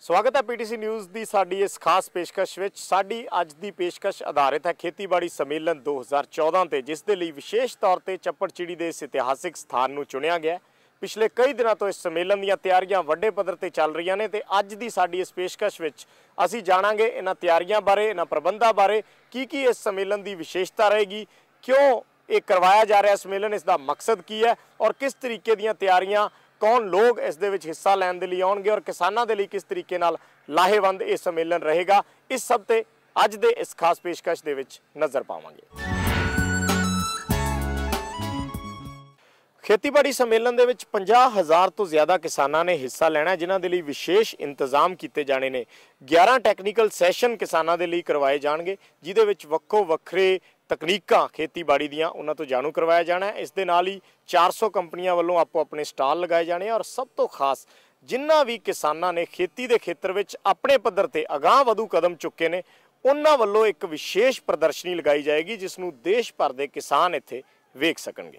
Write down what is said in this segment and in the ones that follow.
स्वागत है PTC news की साड़ी इस खास पेशकश विच। साड़ी अज की पेशकश आधारित है खेतीबाड़ी सम्मेलन 2014 ते, जिस दे लई विशेष तौर पर चप्पड़चिड़ी के इस इतिहासिक स्थान नूं चुनिया गया। पिछले कई दिनों तो इस सम्मेलन दीयां तैयारियां वड्डे पद्धर ते चल रही ने ते अज दी साड़ी इस पेशकश विच असीं जाणांगे इन्हां तैयारियां बारे, इन्हां प्रबंधां बारे, की इस सम्मेलन की विशेषता रहेगी, क्यों ये करवाया जा रहा सम्मेलन, इसका मकसद की है और किस तरीके दीयां तैयारियां, कौन लोग इस दे विच हिस्सा लैण दे लई आउणगे और किसानां दे लई किस तरीके नाल लाहेवंद ये सम्मेलन रहेगा। इस सब ते अज दे इस खास पेशकश दे विच नज़र पावांगे। खेतीबाड़ी सम्मेलन दे विच 50,000 तो ज़्यादा किसानां ने हिस्सा लेना, जिन्हां दे लई विशेष इंतजाम किए जाने ने। 11 टैक्नीकल सैशन किसानां दे लई करवाए जाणगे, जिहदे विच वक्खो वक्खरे तकनीकां खेतीबाड़ी दीयां उन्हां तो जाणू करवाया जाना है। इस दे नाल ही 400 कंपनियां वल्लों आपो अपने स्टाल लगाए जाने और सब तो खास जिन्हां भी किसानां ने खेती दे खेतर विच अपने पद्धर ते अगाह वधू कदम चुके ने, उन्हां वल्लों एक विशेष प्रदर्शनी लगाई जाएगी, जिसनूं देश भर दे किसान इत्थे वेख सकणगे।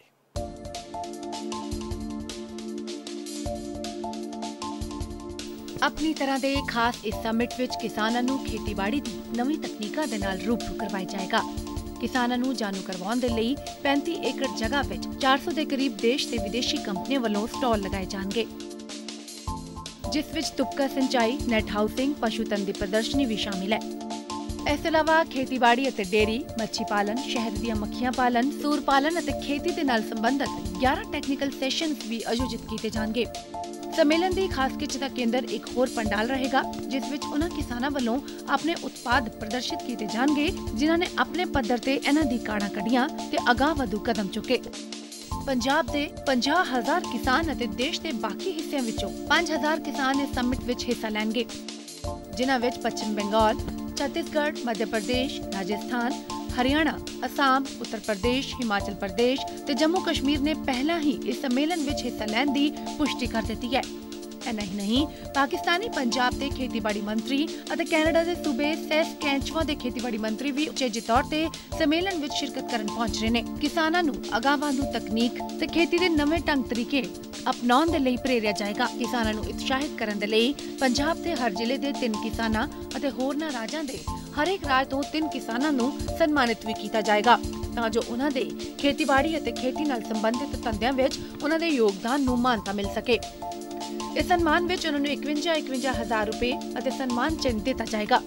अपनी तरह के खास इस समिट विच किसानां नूं खेतीबाड़ी दी नवीं तकनीकां दे नाल रूबरू करवाया जाएगा। किसानां नूं जाणू करवाउण दे लई 35 एकड़ जगह विच 400 के करीब देश ते विदेशी कंपनियां वल्लों स्टॉल लगाए जाणगे, जिस विच तुपका सिंचाई, नेट हाउसिंग, पशुधन दी प्रदर्शनी भी शामिल है। इस अलावा खेतीबाड़ी अते डेयरी, मच्छी पालन, शहद दीयां मक्खियां पालन, सूर पालन अते खेती दे नाल संबंधित 11 टैक्नीकल सैशनस भी आयोजित किए जाणगे। सम्मेलन की खास खिच का केंद्र एक होर पंडाल रहेगा, जिस विच उन्हां किसानां वल्लों अपने उत्पाद प्रदर्शित किए जाणगे, जिन्हां ने अपने पद्धर ते इन्हां दी काढ़ां कढियां ते अगाह वधू कदम चुके। पंजाब दे 50,000 किसान अते देश के बाकी हिस्सिਆਂ विचों 5,000 किसान इस समिट विच हिस्सा लैणगे, जिन्हां विच पश्चिम बंगाल, छत्तीसगढ़, मध्य प्रदेश, राजस्थान, हरियाणा, असम, उत्तर प्रदेश, हिमाचल प्रदेश ते जम्मू कश्मीर ने पहला ही इस सम्मेलन विच हिस्सा लैण दी पुष्टि कर दी है। इन्ना ही नहीं, पाकिस्तानी पंजाब के खेतीबाड़ी मंत्री अते कैनेडा के सूबे सैस्कैचुआन के खेतीबाड़ी मंत्री भी उचेजे तौर ते सम्मेलन विच शिरकत करन पहुंच रहे ने। किसानां नूं अगाहवधू तकनीक ते खेती दे नਵੇਂ ढंग तरीके अपनाउण दे लई प्रेरिया जाएगा। किसानां नूं उत्साहित करन दे लई पंजाब दे हर जिले दे 3 किसानां अते होरनां राज्यां दे हरेक राज तो 3 किसानां नूं सन्मानित भी किया जाएगा, तां जो उन्हां दे खेतीबाड़ी अते खेती नाल संबंधित धंधिਆਂ विच उन्हां दे योगदान नूं मानता मिल सके। इस सम्मान विच उन्हां नूं 51,000 रुपए अते सम्मान चिन्ह दिता जाएगा।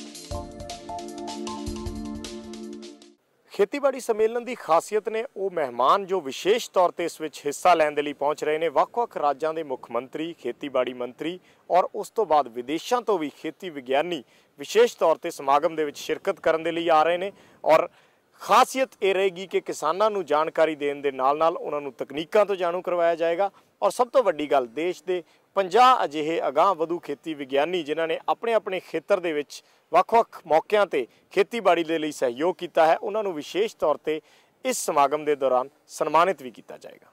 खेतीबाड़ी सम्मेलन की खासियत ने वो मेहमान जो विशेष तौर पर इस विच हिस्सा लैण दे लई पहुंच रहे हैं। ਵੱਖ-ਵੱਖ राज्यों के मुख मंत्री, खेतीबाड़ी मंत्री और उस तो बाद विदेशों तो भी खेती विग्यानी विशेष तौर पर समागम दे विच शिरकत करन दे लई आ रहे हैं। और खासियत ये रहेगी कि किसानां नूं जानकारी देण दे नाल-नाल उन्हां नूं तकनीकां तो जाणू करवाया जाएगा और सब तो वड्डी गल, देश के 50 अजिहे अगाह वधू खेती विग्यानी जिन्हां ने अपने अपने खेतर दे विच ਵੱਖ-ਵੱਖ मौकों पर खेतीबाड़ी के लिए सहयोग किया है, उन्होंने विशेष तौर पर इस समागम के दौरान सन्मानित भी किया जाएगा।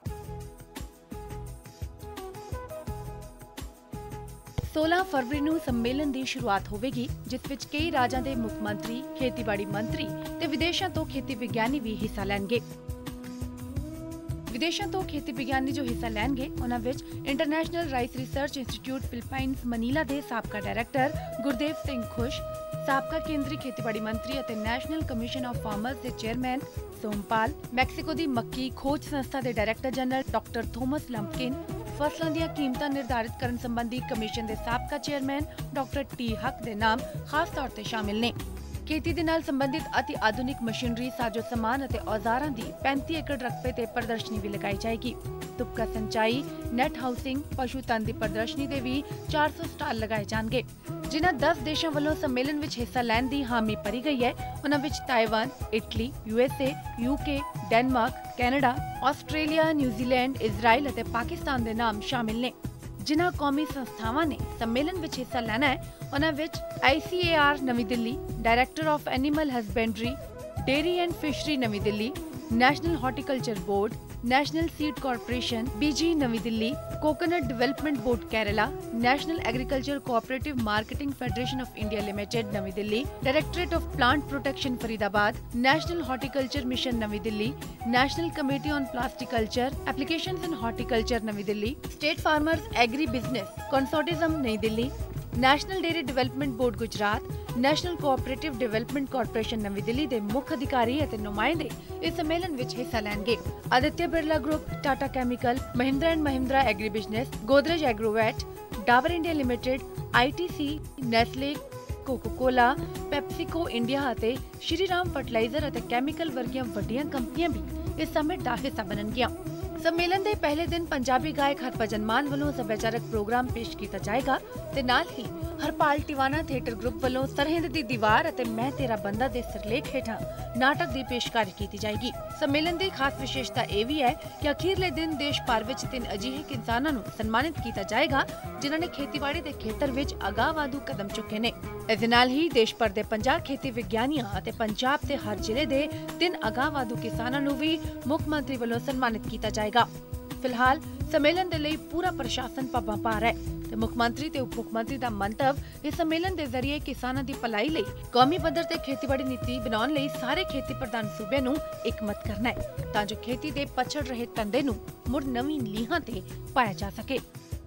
16 फरवरी नूं सम्मेलन की शुरुआत होगी, जिस विच कई राज्यों के मुख मंत्री, खेतीबाड़ी मंत्री ते विदेशों तो खेती विग्यानी भी हिस्सा लैणगे। विदेशों तो खेती विग्यानी जो हिस्सा लैणगे, उन्हां विच international rice research institute Philippines Manila के साबका डायरैक्टर गुरदेव सिंह खुश, साबका केंद्रीय खेतीबाड़ी मंत्री अते नेशनल कमीशन ऑफ फार्मर्स के चेयरमैन सोमपाल, मैक्सीको की मक्की खोज संस्था के director general doctor Thomas Lumpkin, फसलों दी कीमतां निर्धारित करन संबंधी कमीशन के साबका चेयरमैन डॉक्टर टी हक के नाम खास तौर पर शामिल ने। खेती दे नाल संबंधित अति आधुनिक मशीनरी, साजो समान अते औजारां दी 35 एकड़ रकबे ते प्रदर्शनी भी लगाई जाएगी। तुपका सिंचाई, नेट हाउसिंग, पशुधन दी प्रदर्शनी दे भी 400 स्टाल लगाए जाणगे, जिन्हां 10 देशों वालों सम्मेलन विच हिस्सा लैण दी हामी भरी गई है। उन्हां विच Taiwan, Italy, USA, UK, Denmark, Canada, Australia, New Zealand, Israel अते पाकिस्तान दे नाम शामिल ने। जिन्हां कौमी संस्थावां ने सम्मेलन विच हिस्सा लैना है, उन्हां विच ICAR Navi Delhi, director of animal husbandry, dairy and fishery Navi Delhi, national horticulture board, national seed corporation BG Navi Delhi, coconut development board Kerala, national agriculture cooperative marketing federation of India limited Navi Delhi, directorate of plant protection Faridabad, national horticulture mission Navi Delhi, national committee on plasticulture applications in horticulture Navi Delhi, state farmers agri business consortium Nai Delhi, national dairy development board Gujarat, national cooperative development corporation Navi Delhi ਦੇ ਮੁੱਖ ਅਧਿਕਾਰੀ ਅਤੇ ਨੁਮਾਇੰਦੇ ਇਸ ਸੰਮੇਲਨ ਵਿੱਚ ਹਿੱਸਾ ਲੈਣਗੇ। Aditya Birla group, Tata chemical, Mahindra and Mahindra agri business, Godrej agrovet, Dabur India limited, ITC, Nestle, Coca Cola, PepsiCo India ਅਤੇ ਸ਼੍ਰੀਰਾਮ ਫਰਟੀਲਾਈਜ਼ਰ ਅਤੇ ਕੈਮੀਕਲ ਵਰਗੀਆਂ ਵੱਡੀਆਂ ਕੰਪਨੀਆਂ ਵੀ ਇਸ ਸਮਿਟ ਦਾ ਹਿੱਸਾ ਬਣਨਗੀਆਂ। ਸੰਮੇਲਨ ਦੇ ਪਹਿਲੇ ਦਿਨ ਪੰਜਾਬੀ ਗਾਇਕ ਹਰਭਜਨ ਮਾਨ ਵੱਲੋਂ ਸੱਭਿਆਚਾਰਕ ਪ੍ਰੋਗਰਾਮ ਪੇਸ਼ ਕੀਤਾ ਜਾਏਗਾ ਤੇ ਨਾਲ ਹੀ ਹਰਪਾਲ ਟਿਵਾਣਾ ਥੀਏਟਰ ਗਰੁੱਪ ਵੱਲੋਂ ਸਰਹਿੰਦ ਦੀ ਦੀਵਾਰ ਅਤੇ ਮੈਂ ਤੇਰਾ ਬੰਦਾ ਦੇ ਸਿਰਲੇਖ ਹੇਠਾਂ ਨਾਟਕ ਦੀ ਪੇਸ਼ਕਾਰੀ ਕੀਤੀ ਜਾਏਗੀ। ਸੰਮੇਲਨ ਦੀ ਖਾਸ ਵਿਸ਼ੇਸ਼ਤਾ ਇਹ ਵੀ ਹੈ ਕਿ ਅਖੀਰਲੇ ਦਿਨ ਦੇਸ਼ ਭਰ ਵਿੱਚ 3 ਅਜਿਹੇ ਕਿਸਾਨਾਂ ਨੂੰ ਸਨਮਾਨਿਤ ਕੀਤਾ ਜਾਏਗਾ ਜਿਨ੍ਹਾਂ ਨੇ ਖੇਤੀਬਾੜੀ ਦੇ ਖੇਤਰ ਵਿੱਚ ਅਗਾਂਹਵਧੂ ਕਦਮ ਚੁੱਕੇ ਨੇ। ਇਸ ਦੇ ਨਾਲ ਹੀ ਦੇਸ਼ ਭਰ ਦੇ 50 ਖੇਤੀ ਵਿਗਿਆਨੀਆਂ ਅਤੇ ਪੰਜਾਬ ਦੇ ਹਰ ਜ਼ਿਲ੍ਹੇ ਦੇ 3 ਅਗਾਂਹਵਧੂ ਕਿਸਾਨਾਂ ਨੂੰ ਵੀ ਮੁੱਖ ਮੰਤਰੀ ਵੱਲੋਂ ਸਨਮਾਨਿਤ ਕੀਤਾ ਜਾਏਗਾ। ਫਿਲਹਾਲ ਸੰਮੇਲਨ ਦੇ ਲਈ ਪੂਰਾ ਪ੍ਰਸ਼ਾਸਨ ਪੱਬਾਂ ਭਾਰ ਹੈ ਤੇ ਮੁੱਖ ਮੰਤਰੀ ਤੇ ਉਪ ਮੁੱਖ ਮੰਤਰੀ ਦਾ ਮੰਤਵ ਇਸ ਸੰਮੇਲਨ ਦੇ ਜ਼ਰੀਏ ਕਿਸਾਨਾਂ ਦੀ ਭਲਾਈ ਲਈ ਕੌਮੀ ਪੱਧਰ ਤੇ ਖੇਤੀਬਾੜੀ ਨੀਤੀ ਬਣਾਉਣ ਲਈ ਸਾਰੇ ਖੇਤੀ ਪ੍ਰਧਾਨ ਸੂਬਿਆਂ ਨੂੰ ਇਕਮਤ ਕਰਨਾ ਹੈ ਤਾਂ ਜੋ ਖੇਤੀ ਦੇ ਪਛੜ ਰਹੇ ਧੰਦੇ ਨੂੰ ਮੁੜ ਨਵੀਂ ਲੀਹਾਂ ਤੇ ਪਾਇਆ ਜਾ ਸਕੇ।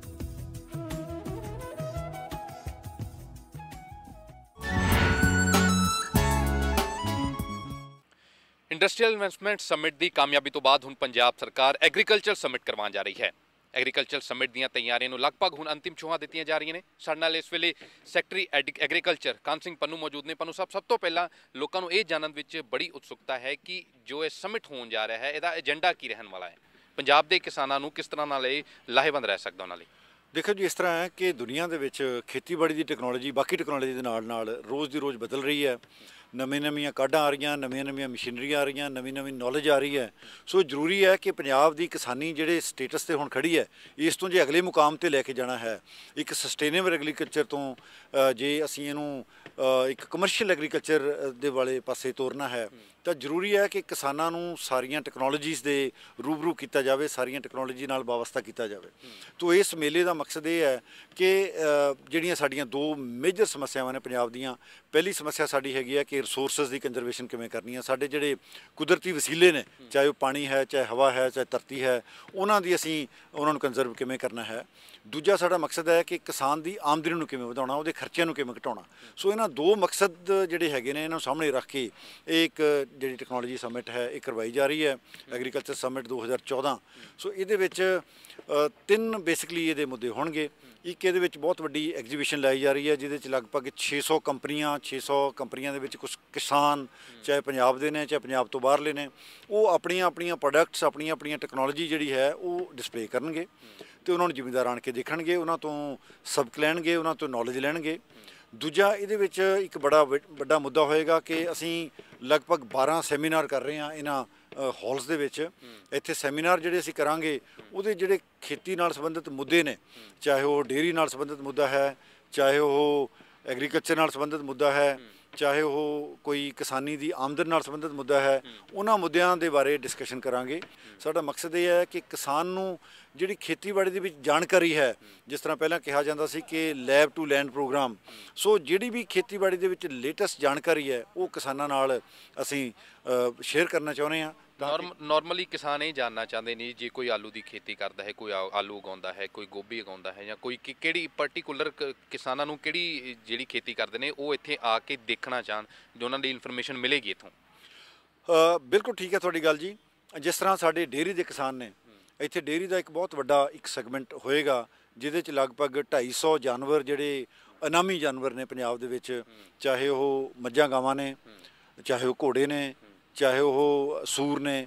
ਇੰਡਸਟਰੀਅਲ ਇਨਵੈਸਟਮੈਂਟ ਸਮਿਟ ਦੀ ਕਾਮਯਾਬੀ ਤੋਂ ਬਾਅਦ ਹੁਣ ਪੰਜਾਬ ਸਰਕਾਰ ਐਗਰੀਕਲਚਰ ਸਮਿਟ ਕਰਵਾਉਣ ਜਾ ਰਹੀ ਹੈ। ਐਗਰੀਕਲਚਰ ਸਮਿਟ ਦੀਆਂ ਤਿਆਰੀਆਂ ਨੂੰ ਲਗਭਗ ਹੁਣ ਅੰਤਿਮ ਛੋਹਾਂ ਦਿੱਤੀਆਂ ਜਾ ਰਹੀਆਂ ਨੇ। ਸਾਡੇ ਨਾਲ ਇਸ ਵੇਲੇ ਸੈਕਟਰੀ ਐਗਰੀਕਲਚਰ ਕਾਨ ਸਿੰਘ ਪੰਨੂ ਮੌਜੂਦ ਨੇ। ਪੰਨੂ ਸਾਹਿਬ, ਸਭ ਤੋਂ ਪਹਿਲਾਂ ਲੋਕਾਂ ਨੂੰ ਇਹ ਜਾਣਨ ਵਿੱਚ ਬੜੀ ਉਤਸੁਕਤਾ ਹੈ ਕਿ ਜੋ ਇਹ ਸਮਿਟ ਹੋਣ ਜਾ ਰਿਹਾ ਹੈ ਇਹਦਾ ਏਜੰਡਾ ਕੀ ਰਹਿਣ ਵਾਲਾ ਹੈ, ਪੰਜਾਬ ਦੇ ਕਿਸਾਨਾਂ ਨੂੰ ਕਿਸ ਤਰ੍ਹਾਂ ਨਾਲ ਇਹ ਲਾਹੇਵੰਦ ਰਹਿ ਸਕਦਾ ਉਹਨਾਂ ਲਈ। ਦੇਖੋ ਜੀ, ਇਸ ਤਰ੍ਹਾਂ ਹੈ ਕਿ ਦੁਨੀਆ ਦੇ ਵਿੱਚ ਖੇਤੀਬਾੜੀ ਦੀ ਟੈਕਨੋਲੋਜੀ ਬਾਕੀ ਟੈਕਨੋਲੋਜੀ ਦੇ ਨਾਲ ਰੋਜ਼ ਦੀ ਰੋਜ਼ ਬਦਲ ਰਹੀ ਹੈ। ਨਵੀਆਂ ਕਾਢਾਂ ਆ ਰਹੀਆਂ, ਨਵੀਆਂ ਮਸ਼ੀਨਰੀਆਂ ਆ ਰਹੀਆਂ, ਨਵੀਂ ਨੌਲੇਜ ਆ ਰਹੀ ਹੈ। ਸੋ ਜ਼ਰੂਰੀ ਹੈ ਕਿ ਪੰਜਾਬ ਦੀ ਕਿਸਾਨੀ ਜਿਹੜੇ ਸਟੇਟਸ 'ਤੇ ਹੁਣ ਖੜੀ ਹੈ, ਇਸ ਤੋਂ ਜੇ ਅਗਲੇ ਮੁਕਾਮ 'ਤੇ ਲੈ ਕੇ ਜਾਣਾ ਹੈ, ਇੱਕ ਸਸਟੇਨੇਬਲ ਐਗਰੀਕਲਚਰ ਤੋਂ ਜੇ ਅਸੀਂ ਇਹਨੂੰ ਇੱਕ ਕਮਰਸ਼ੀਅਲ ਐਗਰੀਕਲਚਰ ਦੇ ਵਾਲੇ ਪਾਸੇ ਤੋਰਨਾ ਹੈ ਤਾਂ ਜ਼ਰੂਰੀ ਹੈ ਕਿ ਕਿਸਾਨਾਂ ਨੂੰ ਸਾਰੀਆਂ ਟੈਕਨੋਲੋਜੀਜ਼ ਦੇ ਰੂਬਰੂ ਕੀਤਾ ਜਾਵੇ, ਸਾਰੀਆਂ ਟੈਕਨੋਲੋਜੀ ਨਾਲ ਵਾਬਸਤਾ ਕੀਤਾ ਜਾਵੇ। ਤੋ ਇਸ ਮੇਲੇ ਦਾ ਮਕਸਦ ਇਹ ਹੈ ਕਿ ਜਿਹੜੀਆਂ ਸਾਡੀਆਂ 2 ਮੇਜਰ ਸਮੱਸਿਆਵਾਂ ਨੇ ਪੰਜਾਬ ਦੀਆਂ। ਪਹਿਲੀ ਸਮੱਸਿਆ ਸਾਡੀ ਹੈਗੀ ਹੈ ਕਿ ਰਿਸੋਰਸਿਸ ਦੀ ਕੰਜ਼ਰਵੇਸ਼ਨ ਕਿਵੇਂ ਕਰਨੀ ਹੈ। ਸਾਡੇ ਜਿਹੜੇ ਕੁਦਰਤੀ ਵਸੀਲੇ ਨੇ, ਚਾਹੇ ਉਹ ਪਾਣੀ ਹੈ, ਚਾਹੇ ਹਵਾ ਹੈ, ਚਾਹੇ ਧਰਤੀ ਹੈ, ਉਹਨਾਂ ਨੂੰ ਕੰਜ਼ਰਵ ਕਿਵੇਂ ਕਰਨਾ ਹੈ। ਦੂਜਾ ਸਾਡਾ ਮਕਸਦ ਹੈ ਕਿ ਕਿਸਾਨ ਦੀ ਆਮਦਨੀ ਨੂੰ ਕਿਵੇਂ ਵਧਾਉਣਾ, ਉਹਦੇ ਖਰਚਿਆਂ ਨੂੰ ਕਿਵੇਂ ਘਟਾਉਣਾ। ਸੋ ਇਹਨਾਂ 2 ਮਕਸਦ ਜਿਹੜੇ ਹੈਗੇ ਨੇ, ਇਹਨਾਂ ਨੂੰ ਸਾਹਮਣੇ ਰੱਖ ਕੇ ਇੱਕ ਜਿਹੜੀ ਟੈਕਨੋਲੋਜੀ ਸਮਿਟ ਹੈ ਇਹ ਕਰਵਾਈ ਜਾ ਰਹੀ ਹੈ, ਐਗਰੀਕਲਚਰ ਸਮਿਟ 2014। ਸੋ ਇਹਦੇ ਵਿੱਚ 3 ਬੇਸਿਕਲੀ ਇਹਦੇ ਮੁੱਦੇ ਹੋਣਗੇ। ਇੱਕ ਇਹਦੇ ਵਿੱਚ ਬਹੁਤ ਵੱਡੀ ਐਗਜ਼ੀਬਿਸ਼ਨ ਲਾਈ ਜਾ ਰਹੀ ਹੈ ਜਿਹਦੇ 'ਚ ਲਗਭਗ 600 ਕੰਪਨੀਆਂ ਦੇ ਵਿੱਚ ਕੁਝ ਕਿਸਾਨ, ਚਾਹੇ ਪੰਜਾਬ ਦੇ ਨੇ ਚਾਹੇ ਪੰਜਾਬ ਤੋਂ ਬਾਹਰਲੇ ਨੇ, ਉਹ ਆਪਣੀਆਂ ਪ੍ਰੋਡਕਟਸ, ਆਪਣੀਆਂ ਟੈਕਨੋਲੋਜੀ ਜਿਹੜੀ ਹੈ ਉਹ ਡਿਸਪਲੇ ਕਰਨਗੇ ਤੇ ਉਹਨਾਂ ਨੂੰ ਜ਼ਿਮੀਂਦਾਰ ਆਣ ਕੇ ਦੇਖਣਗੇ, ਉਹਨਾਂ ਤੋਂ ਸਬਕ ਲੈਣਗੇ, ਉਹਨਾਂ ਤੋਂ ਨੌਲੇਜ ਲੈਣਗੇ। ਦੂਜਾ ਇਹਦੇ ਵਿੱਚ ਇੱਕ ਬੜਾ ਵੱਡਾ ਮੁੱਦਾ ਹੋਏਗਾ ਕਿ ਅਸੀਂ ਲਗਭਗ 12 ਸੈਮੀਨਾਰ ਕਰ ਰਹੇ ਹਾਂ ਇਹਨਾਂ ਹਾਲਸ ਦੇ ਵਿੱਚ। ਇੱਥੇ ਸੈਮੀਨਾਰ ਜਿਹੜੇ ਅਸੀਂ ਕਰਾਂਗੇ ਉਹਦੇ ਜਿਹੜੇ ਖੇਤੀ ਨਾਲ ਸੰਬੰਧਿਤ ਮੁੱਦੇ ਨੇ, ਚਾਹੇ ਉਹ ਡੇਅਰੀ ਨਾਲ ਸੰਬੰਧਿਤ ਮੁੱਦਾ ਹੈ, ਚਾਹੇ ਉਹ ਐਗਰੀਕਲਚਰ ਨਾਲ ਸੰਬੰਧਿਤ ਮੁੱਦਾ ਹੈ, ਚਾਹੇ ਉਹ ਕੋਈ ਕਿਸਾਨੀ ਦੀ ਆਮਦਨ ਨਾਲ ਸੰਬੰਧਿਤ ਮੁੱਦਾ ਹੈ, ਉਹਨਾਂ ਮੁੱਦਿਆਂ ਦੇ ਬਾਰੇ ਡਿਸਕਸ਼ਨ ਕਰਾਂਗੇ। ਸਾਡਾ ਮਕਸਦ ਇਹ ਹੈ ਕਿ ਕਿਸਾਨ ਨੂੰ ਜਿਹੜੀ ਖੇਤੀਬਾੜੀ ਦੇ ਵਿੱਚ ਜਾਣਕਾਰੀ ਹੈ, ਜਿਸ ਤਰ੍ਹਾਂ ਪਹਿਲਾਂ ਕਿਹਾ ਜਾਂਦਾ ਸੀ ਕਿ lab to land programme, so ਜਿਹੜੀ ਵੀ ਖੇਤੀਬਾੜੀ ਦੇ ਵਿੱਚ ਲੇਟੈਸਟ ਜਾਣਕਾਰੀ ਹੈ ਉਹ ਕਿਸਾਨਾਂ ਨਾਲ ਅਸੀਂ ਸ਼ੇਅਰ ਕਰਨਾ ਚਾਹੁੰਦੇ ਹਾਂ। ਨਾਰਮਲੀ ਕਿਸਾਨ ਇਹ ਜਾਣਨਾ ਚਾਹੁੰਦੇ ਨੇ ਜੇ ਕੋਈ ਆਲੂ ਦੀ ਖੇਤੀ ਕਰਦਾ ਹੈ, ਕੋਈ ਆਲੂ ਉਗਾਉਂਦਾ ਹੈ, ਕੋਈ ਗੋਭੀ ਉਗਾਉਂਦਾ ਹੈ, ਜਾਂ ਕੋਈ ਕਿਹੜੀ ਪਰਟੀਕੂਲਰ ਕਿਸਾਨਾਂ ਨੂੰ ਕਿਹੜੀ ਜਿਹੜੀ ਖੇਤੀ ਕਰਦੇ ਨੇ ਉਹ ਇੱਥੇ ਆ ਕੇ ਦੇਖਣਾ ਚਾਹਣ, ਜੋ ਉਹਨਾਂ ਦੀ ਇਨਫੋਰਮੇਸ਼ਨ ਮਿਲੇਗੀ ਇੱਥੋਂ। ਬਿਲਕੁਲ ਠੀਕ ਹੈ ਤੁਹਾਡੀ ਗੱਲ ਜੀ। ਜਿਸ ਤਰ੍ਹਾਂ ਸਾਡੇ ਡੇਅਰੀ ਦੇ ਕਿਸਾਨ ਨੇ, ਇੱਥੇ ਡੇਅਰੀ ਦਾ ਇੱਕ ਬਹੁਤ ਵੱਡਾ ਇੱਕ ਸੈਗਮੈਂਟ ਹੋਏਗਾ ਜਿਹਦੇ 'ਚ ਲਗਭਗ 250 ਜਾਨਵਰ ਜਿਹੜੇ ਇਨਾਮੀ ਜਾਨਵਰ ਨੇ ਪੰਜਾਬ ਦੇ ਵਿੱਚ, ਚਾਹੇ ਉਹ ਮੱਝਾਂ ਗਾਵਾਂ ਨੇ, ਚਾਹੇ ਉਹ ਘੋੜੇ ਨੇ, ਚਾਹੇ ਉਹ ਸੂਰ ਨੇ,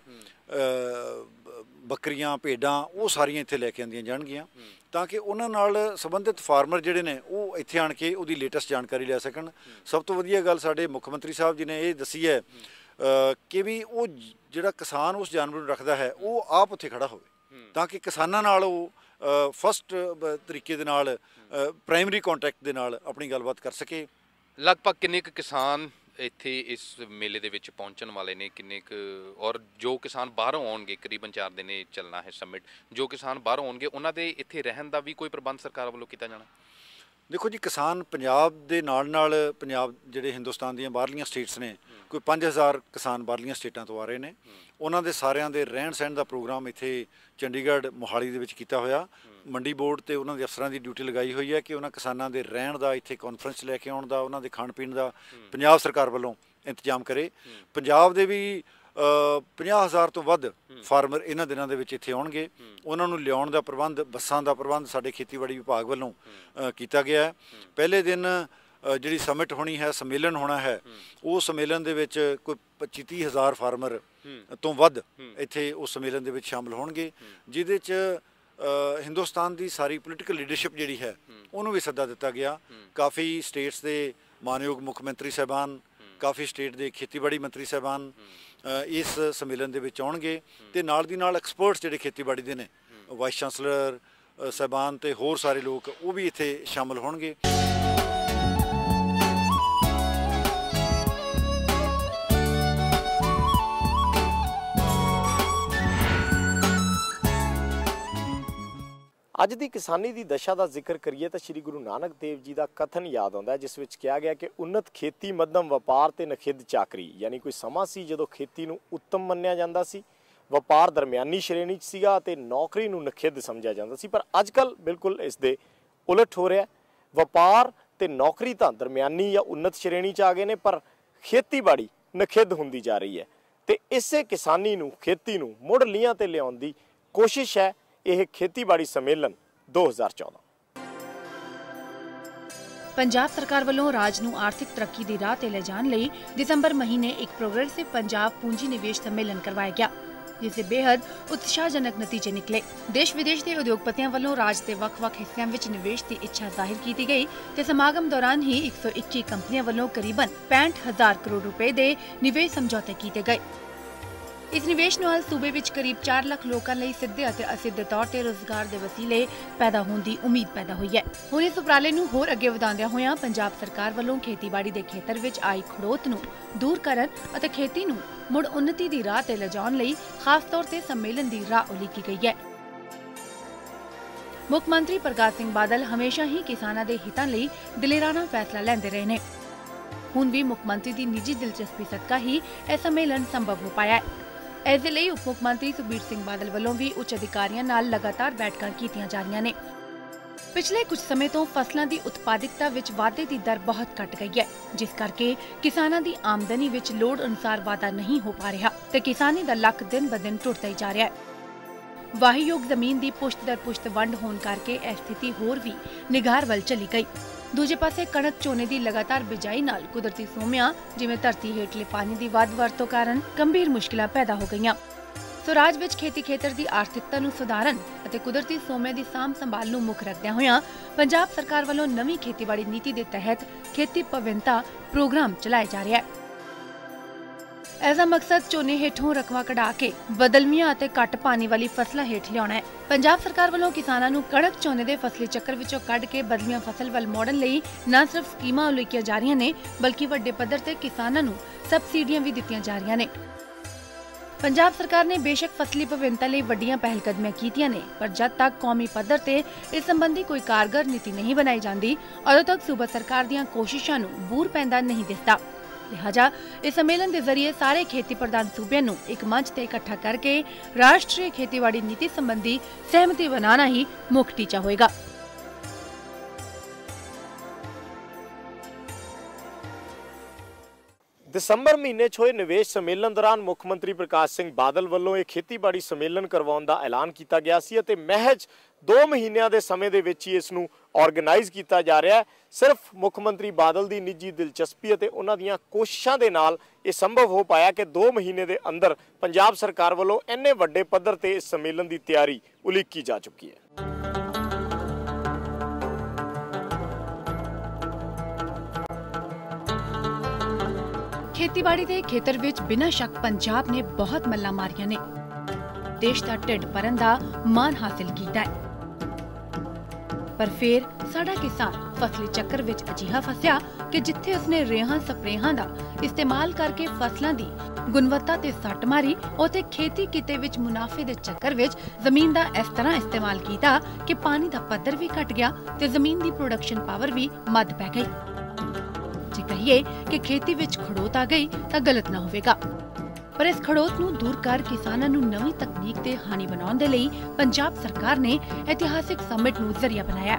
ਬੱਕਰੀਆਂ, ਭੇਡਾਂ, ਉਹ ਸਾਰੀਆਂ ਇੱਥੇ ਲੈ ਕੇ ਆਉਂਦੀਆਂ ਜਾਣਗੀਆਂ ਤਾਂ ਕਿ ਉਹਨਾਂ ਨਾਲ ਸੰਬੰਧਿਤ ਫਾਰਮਰ ਜਿਹੜੇ ਨੇ ਉਹ ਇੱਥੇ ਆਣ ਕੇ ਉਹਦੀ ਲੇਟੈਸਟ ਜਾਣਕਾਰੀ ਲੈ ਸਕਣ। ਸਭ ਤੋਂ ਵਧੀਆ ਗੱਲ ਸਾਡੇ ਮੁੱਖ ਮੰਤਰੀ ਸਾਹਿਬ ਜੀ ਨੇ ਇਹ ਦੱਸੀ ਹੈ ਕਿ ਵੀ ਉਹ ਜਿਹੜਾ ਕਿਸਾਨ ਉਸ ਜਾਨਵਰ ਨੂੰ ਰੱਖਦਾ ਹੈ ਉਹ ਆਪ ਉੱਥੇ ਖੜਾ ਹੋਵੇ ਤਾਂ ਕਿ ਕਿਸਾਨਾਂ ਨਾਲ ਉਹ ਫਸਟ ਤਰੀਕੇ ਦੇ ਨਾਲ, ਪ੍ਰਾਇਮਰੀ ਕੰਟੈਕਟ ਦੇ ਨਾਲ ਆਪਣੀ ਗੱਲਬਾਤ ਕਰ ਸਕੇ। ਲਗਭਗ ਕਿੰਨੇ ਕੁ ਕਿਸਾਨ ਇੱਥੇ ਇਸ ਮੇਲੇ ਦੇ ਵਿੱਚ ਪਹੁੰਚਣ ਵਾਲੇ ਨੇ, ਕਿੰਨੇ ਕੁ, ਔਰ ਜੋ ਕਿਸਾਨ ਬਾਹਰੋਂ ਆਉਣਗੇ, ਕਰੀਬਨ 4 ਦਿਨ ਚੱਲਣਾ ਹੈ ਸਮਿਟ, ਜੋ ਕਿਸਾਨ ਬਾਹਰੋਂ ਆਉਣਗੇ ਉਹਨਾਂ ਦੇ ਇੱਥੇ ਰਹਿਣ ਦਾ ਵੀ ਕੋਈ ਪ੍ਰਬੰਧ ਸਰਕਾਰ ਵੱਲੋਂ ਕੀਤਾ ਜਾਣਾ? देखो जी, किसान पंजाब दे नाल पंजाब जिहड़े हिंदुस्तान दीयां बाहरलीਆਂ स्टेट्स ने कोई 5000 किसान बाहरलीਆਂ स्टेटां तो आ रहे ने। ਉਹਨਾਂ ਦੇ ਸਾਰਿਆਂ ਦੇ ਰਹਿਣ ਸਹਿਣ ਦਾ ਪ੍ਰੋਗਰਾਮ ਇੱਥੇ ਚੰਡੀਗੜ੍ਹ ਮੋਹਾਲੀ ਦੇ ਵਿੱਚ ਕੀਤਾ ਹੋਇਆ। ਮੰਡੀ ਬੋਰਡ ਤੇ ਉਹਨਾਂ ਦੇ ਅਫਸਰਾਂ ਦੀ ਡਿਊਟੀ ਲਗਾਈ ਹੋਈ ਹੈ ਕਿ ਉਹਨਾਂ ਕਿਸਾਨਾਂ ਦੇ ਰਹਿਣ ਦਾ ਇੱਥੇ ਕਾਨਫਰੰਸ ਲੈ ਕੇ ਆਉਣ ਦਾ, ਉਹਨਾਂ ਦੇ ਖਾਣ ਪੀਣ ਦਾ ਪੰਜਾਬ ਸਰਕਾਰ ਵੱਲੋਂ ਇੰਤਜ਼ਾਮ ਕਰੇ। ਪੰਜਾਬ ਦੇ ਵੀ 50,000 ਤੋਂ ਵੱਧ ਫਾਰਮਰ ਇਹਨਾਂ ਦਿਨਾਂ ਦੇ ਵਿੱਚ ਇੱਥੇ ਆਉਣਗੇ। ਉਹਨਾਂ ਨੂੰ ਲਿਆਉਣ ਦਾ ਪ੍ਰਬੰਧ, ਬੱਸਾਂ ਦਾ ਪ੍ਰਬੰਧ ਸਾਡੇ ਖੇਤੀਬਾੜੀ ਵਿਭਾਗ ਵੱਲੋਂ ਕੀਤਾ ਗਿਆ ਹੈ। ਪਹਿਲੇ ਦਿਨ ਜਿਹੜੀ ਸਮਿਟ ਹੋਣੀ ਹੈ, ਸੰਮੇਲਨ ਹੋਣਾ ਹੈ, ਉਹ ਸੰਮੇਲਨ ਦੇ ਵਿੱਚ ਕੋਈ 25-30,000 ਫਾਰਮਰ ਤੋਂ ਵੱਧ ਇੱਥੇ ਉਸ ਸੰਮੇਲਨ ਦੇ ਵਿੱਚ ਸ਼ਾਮਲ ਹੋਣਗੇ, ਜਿਹਦੇ 'ਚ ਹਿੰਦੁਸਤਾਨ ਦੀ ਸਾਰੀ ਪੋਲੀਟੀਕਲ ਲੀਡਰਸ਼ਿਪ ਜਿਹੜੀ ਹੈ ਉਹਨੂੰ ਵੀ ਸੱਦਾ ਦਿੱਤਾ ਗਿਆ। ਕਾਫੀ ਸਟੇਟਸ ਦੇ ਮਾਨਯੋਗ ਮੁੱਖ ਮੰਤਰੀ ਸਾਹਿਬਾਨ, ਕਾਫੀ ਸਟੇਟ ਦੇ ਖੇਤੀਬਾੜੀ ਮੰਤਰੀ ਸਾਹਿਬਾਨ ਇਸ ਸੰਮੇਲਨ ਦੇ ਵਿੱਚ ਆਉਣਗੇ ਤੇ ਨਾਲ ਦੀ ਨਾਲ ਐਕਸਪਰਟਸ ਜਿਹੜੇ ਖੇਤੀਬਾੜੀ ਦੇ ਨੇ, ਵਾਈਸ ਚਾਂਸਲਰ ਸਾਹਿਬਾਨ ਤੇ ਹੋਰ ਸਾਰੇ ਲੋਕ ਉਹ ਵੀ ਇੱਥੇ ਸ਼ਾਮਲ ਹੋਣਗੇ। ਅੱਜ ਦੀ ਕਿਸਾਨੀ ਦੀ ਦਸ਼ਾ ਦਾ ਜ਼ਿਕਰ ਕਰੀਏ ਤਾਂ ਸ਼੍ਰੀ ਗੁਰੂ ਨਾਨਕ ਦੇਵ ਜੀ ਦਾ ਕਥਨ ਯਾਦ ਆਉਂਦਾ, ਜਿਸ ਵਿੱਚ ਕਿਹਾ ਗਿਆ ਕਿ ਉન્નਤ ਖੇਤੀ, ਮੱਧਮ ਵਪਾਰ ਤੇ ਨਖਿੱਧ ਚਾਕਰੀ। ਯਾਨੀ ਕੋਈ ਸਮਾਂ ਸੀ ਜਦੋਂ ਖੇਤੀ ਨੂੰ ਉੱਤਮ ਮੰਨਿਆ ਜਾਂਦਾ ਸੀ, ਵਪਾਰ ਦਰਮਿਆਨੀ ਸ਼੍ਰੇਣੀ 'ਚ ਸੀਗਾ ਤੇ ਨੌਕਰੀ ਨੂੰ ਨਖਿੱਧ ਸਮਝਿਆ ਜਾਂਦਾ ਸੀ। ਪਰ ਅੱਜ ਕੱਲ੍ਹ ਬਿਲਕੁਲ ਇਸ ਦੇ ਉਲਟ ਹੋ ਰਿਹਾ। ਵਪਾਰ ਤੇ ਨੌਕਰੀ ਤਾਂ ਦਰਮਿਆਨੀ ਜਾਂ ਉੱਨਤ ਸ਼੍ਰੇਣੀ 'ਚ ਆ ਗਏ ਨੇ, ਪਰ ਖੇਤੀਬਾੜੀ ਨਖਿੱਧ ਹੁੰਦੀ ਜਾ ਰਹੀ ਹੈ ਤੇ ਇਸੇ ਕਿਸਾਨੀ ਨੂੰ, ਖੇਤੀ ਨੂੰ ਮੁੜ ਲੀਹਾਂ ਤੇ ਲਿਆਉਣ ਦੀ ਕੋਸ਼ਿਸ਼ ਹੈ ਇਹ ਖੇਤੀਬਾੜੀ ਸੰਮੇਲਨ 2014। ਪੰਜਾਬ ਸਰਕਾਰ ਵੱਲੋਂ ਰਾਜ ਨੂੰ ਆਰਥਿਕ ਤਰੱਕੀ ਦੀ ਰਾਹ ਤੇ ਲੈ ਜਾਣ ਲਈ ਦਸੰਬਰ ਮਹੀਨੇ ਇੱਕ ਪ੍ਰੋਗਰੈਸਿਵ ਪੰਜਾਬ ਪੂੰਜੀ ਨਿਵੇਸ਼ ਸੰਮੇਲਨ ਕਰਵਾਇਆ ਗਿਆ, ਜਿਸ ਦੇ ਬੇहद ਉਤਸ਼ਾਹਜਨਕ ਨਤੀਜੇ ਨਿਕਲੇ। ਦੇਸ਼ ਵਿਦੇਸ਼ ਦੇ ਉਦਯੋਗਪਤੀਆਂ ਵੱਲੋਂ ਰਾਜ ਦੇ ਵੱਖ-ਵੱਖ ਹਿੱਸਿਆਂ ਵਿੱਚ ਨਿਵੇਸ਼ ਦੀ ਇੱਛਾ ਜ਼ਾਹਿਰ ਕੀਤੀ ਗਈ ਤੇ ਸਮਾਗਮ ਦੌਰਾਨ ਹੀ 121 ਕੰਪਨੀਆਂ ਵੱਲੋਂ ਕਰੀਬਨ 65,000 ਕਰੋੜ ਰੁਪਏ ਦੇ ਨਿਵੇਸ਼ ਸਮਝੌਤੇ ਕੀਤੇ ਗਏ। ਇਸ ਨਿਵੇਸ਼ ਨਾਲ ਸੂਬੇ ਵਿੱਚ ਕਰੀਬ 4 ਲੱਖ ਲੋਕਾਂ ਲਈ ਸਿੱਧੇ ਅਤੇ ਅਸਿੱਧੇ ਤੌਰ ਤੇ ਰੋਜ਼ਗਾਰ ਦੇ ਵਸੀਲੇ ਪੈਦਾ ਹੋਣ ਦੀ ਉਮੀਦ ਪੈਦਾ ਹੋਈ ਹੈ। ਹੁਣ ਇਸ ਉਪਰਾਲੇ ਨੂੰ ਹੋਰ ਅੱਗੇ ਵਧਾਉਂਦਿਆਂ ਹੋਇਆਂ ਪੰਜਾਬ ਸਰਕਾਰ ਵੱਲੋਂ ਖੇਤੀਬਾੜੀ ਦੇ ਖੇਤਰ ਵਿੱਚ ਆਈ ਖੜੋਤ ਨੂੰ ਦੂਰ ਕਰਨ ਅਤੇ ਖੇਤੀ ਨੂੰ ਮੁੜ ਉੱਨਤੀ ਦੀ ਰਾਹ ਤੇ ਲਿਜਾਉਣ ਲਈ ਖਾਸ ਤੌਰ ਤੇ ਸੰਮੇਲਨ ਦੀ ਰਾਹ ਉਲੀਕੀ ਗਈ ਹੈ। ਮੁੱਖ ਮੰਤਰੀ ਪ੍ਰਕਾਸ਼ ਸਿੰਘ ਬਾਦਲ ਹਮੇਸ਼ਾ ਹੀ ਕਿਸਾਨਾਂ ਦੇ ਹਿੱਤਾਂ ਲਈ ਦਲੇਰਾਨਾ ਫੈਸਲਾ ਲੈਂਦੇ ਰਹੇ ਨੇ। ਹੁਣ ਵੀ ਮੁੱਖ ਮੰਤਰੀ ਦੀ ਨਿੱਜੀ ਦਿਲਚਸਪੀ ਸਦਕਾ ਹੀ ਇਹ ਸੰਮੇਲਨ ਸੰਭਵ ਹੋ ਪਾਇਆ ਹੈ। ਇਸ ਦੇ ਲਈ ਉਪ ਮੁੱਖ ਮੰਤਰੀ ਸੁਖਬੀਰ ਸਿੰਘ ਬਾਦਲ ਵੱਲੋਂ ਵੀ ਉੱਚ ਅਧਿਕਾਰੀਆਂ ਨਾਲ ਲਗਾਤਾਰ ਬੈਠਕਾਂ ਕੀਤੀਆਂ ਜਾ ਰਹੀਆਂ ਨੇ। ਪਿਛਲੇ ਕੁਝ ਸਮੇਂ ਤੋਂ ਫਸਲਾਂ ਦੀ ਉਤਪਾਦਕਤਾ ਵਿੱਚ ਵਾਧੇ ਦੀ ਦਰ ਬਹੁਤ ਘਟ ਗਈ ਹੈ, ਜਿਸ ਕਰਕੇ ਕਿਸਾਨਾਂ ਦੀ ਆਮਦਨੀ ਵਿੱਚ ਲੋੜ ਅਨੁਸਾਰ ਵਾਧਾ ਨਹੀਂ ਹੋ ਪਾ ਰਿਹਾ ਤੇ ਕਿਸਾਨੀ ਦਾ ਲੱਕ ਦਿਨ-ਬ-ਦਿਨ ਟੁੱਟਦਾ ਹੀ ਜਾ ਰਿਹਾ ਹੈ। ਵਾਹੀਯੋਗ ਜ਼ਮੀਨ ਦੀ ਪੁਸ਼ਤ ਦਰ ਪੁਸ਼ਤ ਵੰਡ ਹੋਣ ਕਰਕੇ ਇਹ ਸਥਿਤੀ ਹੋਰ ਵੀ ਨਿਘਾਰ ਵੱਲ ਚਲੀ ਗਈ। ਦੂਜੇ ਪਾਸੇ ਕਣਕ ਝੋਨੇ ਦੀ ਲਗਾਤਾਰ ਬਿਜਾਈ ਨਾਲ ਕੁਦਰਤੀ ਸੋਮਿਆਂ ਜਿਵੇਂ ਧਰਤੀ ਹੇਠਲੇ ਪਾਣੀ ਦੀ ਵੱਧ ਵਰਤੋਂ ਕਾਰਨ ਗੰਭੀਰ ਮੁਸ਼ਕਿਲਾਂ ਪੈਦਾ ਹੋ ਗਈਆਂ। ਸੋ ਰਾਜ ਵਿੱਚ ਖੇਤੀ ਖੇਤਰ ਦੀ ਆਰਥਿਕਤਾ ਨੂੰ ਸੁਧਾਰਨ ਅਤੇ ਕੁਦਰਤੀ ਸੋਮਿਆਂ ਦੀ ਸਾਂਭ ਸੰਭਾਲ ਨੂੰ ਮੁੱਖ ਰੱਖਦਿਆਂ ਹੋਇਆਂ ਪੰਜਾਬ ਸਰਕਾਰ ਵੱਲੋਂ ਨਵੀਂ ਖੇਤੀਬਾੜੀ ਨੀਤੀ ਦੇ ਤਹਿਤ ਖੇਤੀ ਭਿੰਨਤਾ ਪ੍ਰੋਗਰਾਮ ਚਲਾਇਆ ਜਾ ਰਿਹਾ ਹੈ। ਐਸਾ ਮਕਸਦ ਝੋਨੇ ਹੇਠੋਂ ਰਕਵਾ ਕਢਾ ਕੇ ਬਦਲਵੀਆਂ ਅਤੇ ਘੱਟ ਪਾਣੀ ਵਾਲੀ ਫਸਲਾਂ ਹੇਠ ਲਿਆਉਣਾ ਹੈ। ਪੰਜਾਬ ਸਰਕਾਰ ਵੱਲੋਂ ਕਿਸਾਨਾਂ ਨੂੰ ਕਣਕ ਝੋਨੇ ਦੇ ਫਸਲੀ ਚੱਕਰ ਵਿੱਚੋਂ ਕੱਢ ਕੇ ਬਦਲਵੀਆਂ ਫਸਲ ਵੱਲ ਮੋੜਨ ਲਈ ਨਾ ਸਿਰਫ ਸਕੀਮਾਂ ਉਲੀਕੀਆਂ ਜਾ ਰਹੀਆਂ ਨੇ, ਬਲਕਿ ਵੱਡੇ ਪੱਧਰ ਤੇ ਕਿਸਾਨਾਂ ਨੂੰ ਸਬਸਿਡੀਆਂ ਵੀ ਦਿੱਤੀਆਂ ਜਾ ਰਹੀਆਂ ਨੇ। ਪੰਜਾਬ ਸਰਕਾਰ ਨੇ ਬੇਸ਼ੱਕ ਫਸਲੀ ਭਿੰਨਤਾ ਲਈ ਵੱਡੀਆਂ ਪਹਿਲਕਦਮੀਆਂ ਕੀਤੀਆਂ ਨੇ, ਪਰ ਜਦ ਤੱਕ ਕੌਮੀ ਪੱਧਰ ਤੇ ਇਸ ਸੰਬੰਧੀ ਕੋਈ ਕਾਰਗਰ ਨੀਤੀ ਨਹੀਂ ਬਣਾਈ ਜਾਂਦੀ, ਉਦੋਂ ਤੱਕ ਸੂਬਾ ਸਰਕਾਰ ਦੀਆਂ ਕੋਸ਼ਿਸ਼ਾਂ ਨੂੰ ਬੂਰ ਪੈਂਦਾ ਨਹੀਂ ਦਿਸਦਾ। ਲਿਹਾਜ਼ਾ ਇਸ ਸੰਮੇਲਨ ਦੇ ਜ਼ਰੀਏ ਸਾਰੇ ਖੇਤੀ ਪ੍ਰਧਾਨ ਸੂਬਿਆਂ ਨੂੰ ਇੱਕ ਮੰਚ ਤੇ ਇਕੱਠਾ ਕਰਕੇ ਰਾਸ਼ਟਰੀ ਖੇਤੀਬਾੜੀ ਨੀਤੀ ਸੰਬੰਧੀ ਸਹਿਮਤੀ ਬਣਾਉਣਾ ਹੀ ਮੁੱਖ ਟੀਚਾ ਹੋਏਗਾ। ਦਸੰਬਰ ਮਹੀਨੇ 'ਚ ਹੋਏ ਨਿਵੇਸ਼ ਸੰਮੇਲਨ ਦੌਰਾਨ ਮੁੱਖ ਮੰਤਰੀ ਪ੍ਰਕਾਸ਼ ਸਿੰਘ ਬਾਦਲ ਵੱਲੋਂ ਇਹ ਖੇਤੀਬਾੜੀ ਸੰਮੇਲਨ ਕਰਵਾਉਣ ਦਾ ਐਲਾਨ ਕੀਤਾ ਗਿਆ ਸੀ ਅਤੇ ਮਹਿਜ 2 ਮਹੀਨਿਆਂ ਦੇ ਸਮੇਂ ਦੇ ਵਿੱਚ ਹੀ ਇਸ ਨੂੰ ਆਰਗੇਨਾਈਜ਼ ਕੀਤਾ ਜਾ ਰਿਹਾ ਹੈ। ਸਿਰਫ ਮੁੱਖ ਮੰਤਰੀ ਬਾਦਲ ਦੀ ਨਿੱਜੀ ਦਿਲਚਸਪੀ ਅਤੇ ਉਹਨਾਂ ਦੀਆਂ ਕੋਸ਼ਿਸ਼ਾਂ ਦੇ ਨਾਲ ਇਹ ਸੰਭਵ ਹੋ ਪਾਇਆ ਕਿ 2 ਮਹੀਨੇ ਦੇ ਅੰਦਰ ਪੰਜਾਬ ਸਰਕਾਰ ਵੱਲੋਂ ਇੰਨੇ ਵੱਡੇ ਪੱਧਰ ਤੇ ਇਸ ਸੰਮੇਲਨ ਦੀ ਤਿਆਰੀ ਉਲੀਕੀ ਜਾ ਚੁੱਕੀ ਹੈ। ਖੇਤੀਬਾੜੀ ਦੇ ਖੇਤਰ ਵਿੱਚ ਬਿਨਾਂ ਸ਼ੱਕ ਪੰਜਾਬ ਨੇ ਬਹੁਤ ਮੱਲਾਂ ਮਾਰੀਆਂ ਨੇ, ਦੇਸ਼ ਦਾ ਢਿੱਡ ਭਰਨ ਦਾ ਮਾਣ ਹਾਸਿਲ ਕੀਤਾ ਹੈ। पर फिर साडा किसान फसली चक्कर विच अजिहा फसिया कि जिथे उसने रेहां स्प्रेहां दा इस्तेमाल करके फसलां दी गुणवत्ता ते सट मारी, उथे खेती किते विच मुनाफे दे चक्कर विच जमीन दा इस तरह इस्तेमाल कीता कि पानी दा पद्धर भी घट गया ते जमीन दी प्रोडक्शन पावर भी मद पै गई। जे कहिए कि खेती विच खड़ोत आ गई तां गलत ना होवेगा, पर इस खड़ोत ਨੂੰ दूर कर किसानां ਨੂੰ नवीं तकनीक ते हानी बनाउण दे लई पंजाब सरकार ने ऐतिहासिक समिट ਨੂੰ ਜ਼ਰੀਆ बनाया।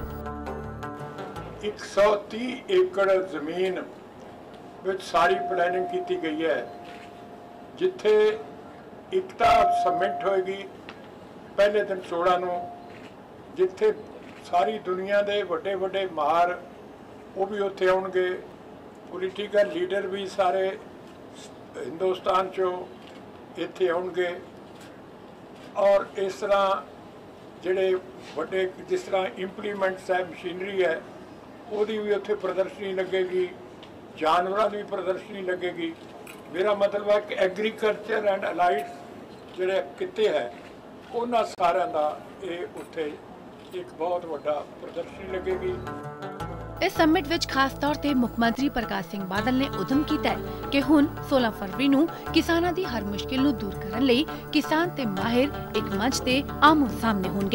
130 एकड़ ਜ਼ਮੀਨ ਵਿੱਚ ਸਾਰੀ ਪਲੈਨਿੰਗ ਕੀਤੀ ਗਈ ਹੈ, ਜਿੱਥੇ ਇੱਕ ਤਾਂ ਸਬਮਿਟ ਹੋਏਗੀ ਪਹਿਲੇ ਦਿਨ 16 ਨੂੰ, ਜਿੱਥੇ ਸਾਰੀ ਦੁਨੀਆ ਦੇ ਵੱਡੇ ਵੱਡੇ ਮਾਹਰ ਉਹ ਵੀ ਉੱਥੇ ਆਉਣਗੇ, ਪੋਲੀਟੀਕਲ ਲੀਡਰ ਵੀ ਸਾਰੇ हिंदुस्तान चो इत्थे आउणगे, और इस तरह जिहड़े वड्डे जिस तरह इंप्लीमेंट्स है, मशीनरी है, ਉਹਦੀ भी उत्थे प्रदर्शनी लगेगी, जानवरों की भी प्रदर्शनी लगेगी। मेरा मतलब है कि एग्रीकल्चर एंड अलाइड जिहड़े किते है उन्हां सारिਆਂ ਦਾ ਇਹ उत्थे एक बहुत वड्डा प्रदर्शनी लगेगी। इस समिट विच खास तौर ते मुख मंत्री प्रकाश सिंह बादल ने उद्यम कीता है कि हुण 16 फरवरी नूं किसानां दी हर मुश्किल नूं दूर करन लई किसान ते माहिर एक मंच ते आमो सामने होणगे।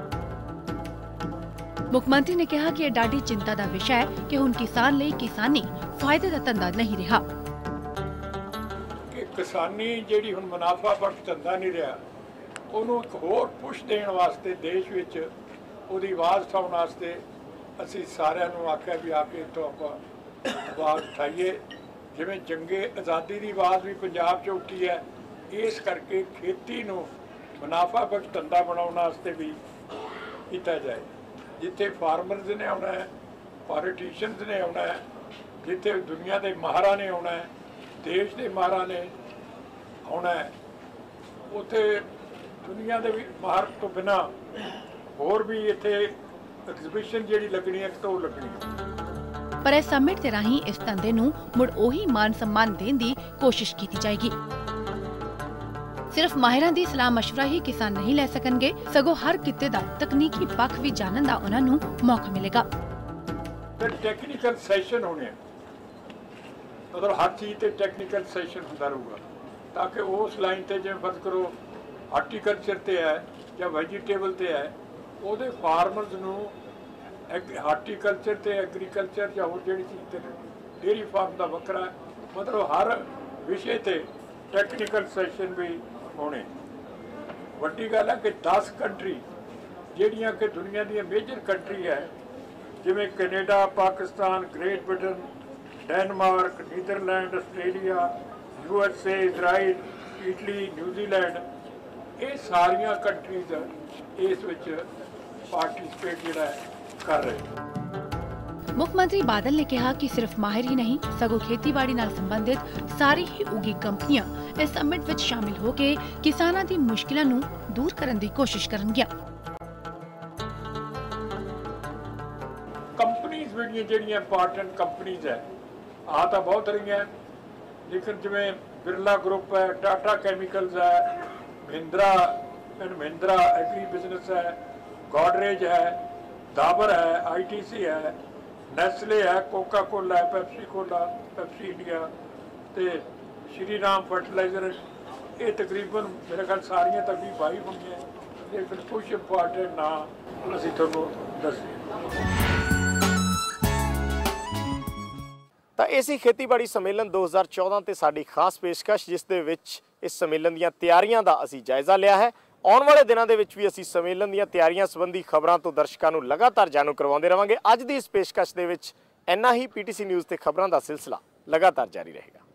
मुख मंत्री ने कहा कि यह डाढी चिंता दा विषय है कि हुण किसान लई किसानी फायदे दा धंधा नहीं रहा, कि किसानी जिहड़ी हुण मुनाफा बख्श धंधा नहीं रहा, ਉਹਨੂੰ एक होर पुश देण वास्ते देश विच ਉਹਦੀ आवाज़ उठाउण वास्ते ਅਸੀਂ ਸਾਰਿਆਂ ਨੂੰ ਆਖਿਆ ਵੀ ਆ ਕੇ ਇੱਥੋਂ ਆਪਾਂ ਆਵਾਜ਼ ਉਠਾਈਏ। ਜਿਵੇਂ ਜੰਗੇ ਆਜ਼ਾਦੀ ਦੀ ਆਵਾਜ਼ ਵੀ ਪੰਜਾਬ 'ਚ ਉੱਠੀ ਹੈ, ਇਸ ਕਰਕੇ ਖੇਤੀ ਨੂੰ ਮੁਨਾਫਾ ਬਖਸ਼ ਧੰਦਾ ਬਣਾਉਣ ਵਾਸਤੇ ਵੀ ਕੀਤਾ ਜਾਏ। ਜਿੱਥੇ ਫਾਰਮਰਜ਼ ਨੇ ਆਉਣਾ ਹੈ, ਪੋਲੀਟੀਸ਼ੀਅਨਸ ਨੇ ਆਉਣਾ ਹੈ, ਜਿੱਥੇ ਦੁਨੀਆ ਦੇ ਮਾਹਰਾਂ ਨੇ ਆਉਣਾ ਹੈ, ਦੇਸ਼ ਦੇ ਮਾਹਰਾਂ ਨੇ ਆਉਣਾ ਹੈ, ਉੱਥੇ ਦੁਨੀਆ ਦੇ ਵੀ ਮਾਹਰ ਤੋਂ ਬਿਨਾਂ ਹੋਰ ਵੀ ਇੱਥੇ ਐਗਜ਼ੀਬਿਸ਼ਨ ਜਿਹੜੀ ਲੱਗਣੀ ਹੈ ਤਾਂ ਉਹ ਲੱਗਣੀ ਹੈ। पर इस समिट के राही इस धंधे नूं मुड़ ओही मान सम्मान देण दी कोशिश की जाएगी। सिर्फ माहिरां दी सलाह मशवरा ही किसान नहीं लै सकणगे, सगों हर किते दा तकनीकी पक्ष भी जानन दा उन्हां नूं मौका मिलेगा। फिर टेक्निकल सैशन होने, मतलब हर चीज़ ते टेक्निकल सैशन होंदा रहूगा, ताकि उस लाइन ते जिवें फर्ज करो हार्टिकल्चर ते है या वैजीटेबल ते है, ਉਹਦੇ ਫਾਰਮਰਜ਼ ਨੂੰ ਹਾਰਟੀਕਲਚਰ ਤੇ ਐਗਰੀਕਲਚਰ ਜਾਂ ਹੋਰ ਜਿਹੜੀ ਚੀਜ਼ ਤੇ ਡੇਅਰੀ ਫਾਰਮ ਦਾ ਵੱਖਰਾ, ਮਤਲਬ ਹਰ ਵਿਸ਼ੇ ਤੇ ਟੈਕਨੀਕਲ ਸੈਸ਼ਨ ਵੀ ਹੋਣੇ। ਵੱਡੀ ਗੱਲ ਹੈ ਕਿ 10 ਕੰਟਰੀ ਜਿਹੜੀਆਂ ਕਿ ਦੁਨੀਆ ਦੀਆਂ ਮੇਜਰ ਕੰਟਰੀ ਹੈ, ਜਿਵੇਂ Canada, Pakistan, Great Britain, Denmark, Netherland, Australia, USA, Israel, Italy, New Zealand, ਇਹ ਸਾਰੀਆਂ ਕੰਟਰੀਜ਼ ਇਸ ਵਿੱਚ पार्टिसिपेट जिहड़ा कर रहे। मुख मंत्री बादल ने कहा कि सिर्फ माहिर ही नहीं, सगों खेतीबाड़ी नाल संबंधित सारी ही उगी कंपनियां इस समिट विच शामिल होके किसानां दी मुश्किलां नूं दूर करन दी कोशिश करनगियां। कंपनीज जिहड़ियां इंपॉर्टेंट कंपनीज है आ तां बहुत रही हैं, लेकिन जिवें बिरला ग्रुप है, टाटा कैमिकल्स है, Mahindra and Mahindra agri business है, गॉडरेज है, डाबर है, ITC है, नेस्ले है, कोका कोला है, पेप्सी कोला, पेप्सी इंडिया ते श्री राम फर्टिलाइजर, ये तकरीबन मेरे ख्याल सारियां तक भी 22 होंगे, लेकिन कुछ इंपॉर्टेंट ना असीं तुहानूं दस्से। ਤਾਂ ਇਹ ਸੀ ਖੇਤੀਬਾੜੀ ਸੰਮੇਲਨ 2014 ਤੇ ਸਾਡੀ ਖਾਸ ਪੇਸ਼ਕਸ਼, ਜਿਸ ਦੇ ਵਿੱਚ ਇਸ ਸੰਮੇਲਨ ਦੀਆਂ ਤਿਆਰੀਆਂ ਦਾ ਅਸੀਂ ਜਾਇਜ਼ਾ ਲਿਆ ਹੈ। ਆਉਣ ਵਾਲੇ ਦਿਨਾਂ ਦੇ ਵਿੱਚ ਵੀ ਅਸੀਂ ਸੰਮੇਲਨ ਦੀਆਂ ਤਿਆਰੀਆਂ ਸੰਬੰਧੀ ਖਬਰਾਂ ਤੋਂ ਦਰਸ਼ਕਾਂ ਨੂੰ ਲਗਾਤਾਰ ਜਾਣੂ ਕਰਵਾਉਂਦੇ ਰਵਾਂਗੇ। ਅੱਜ ਦੀ ਇਸ ਪੇਸ਼ਕਸ਼ ਦੇ ਵਿੱਚ ਇੰਨਾ ਹੀ। PTC ਨਿਊਜ਼ ਤੇ ਖਬਰਾਂ ਦਾ ਸਿਲਸਿਲਾ ਲਗਾਤਾਰ ਜਾਰੀ ਰਹੇਗਾ।